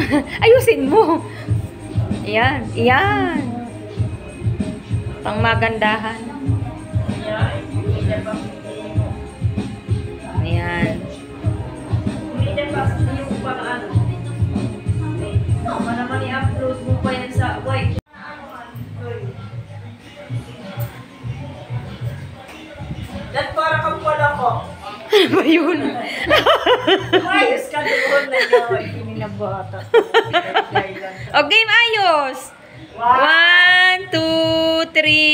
Ayusin mo. Yan. Yan. Pang magandahan. Ayan. Naman i-upload mo pa yan sa wait. Dad, para kang pala ko. Ano ba yun? Ayos ka doon na yun. Pinabata. Okay, ayos. 1, 2,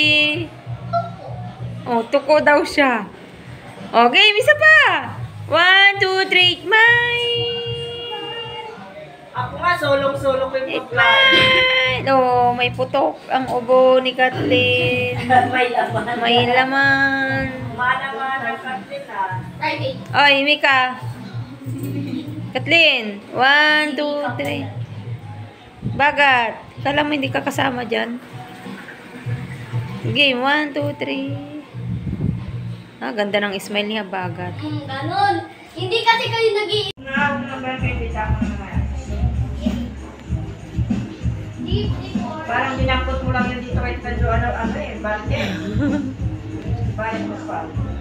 3. Oh, tuko daw siya. Okay, isa pa. 1, 2, 3. Ako nga, solong-solong ko yung Smile. Oh, may putok ang ubo ni Kathleen. May laman. May laman. Mana-mana, Kathleen ha. Oy, Mika. Kathleen. 1, 2, 3. Bagat. Kala mo hindi ka kasama dyan. Game. 1, 2, 3. Ah, ganda ng smile niya, Bagat. Ganon. Hindi kasi kayo nag-i... Parang dinampot mo lang yun dito kahit medyo ano eh, bakit? Bakit mo pa?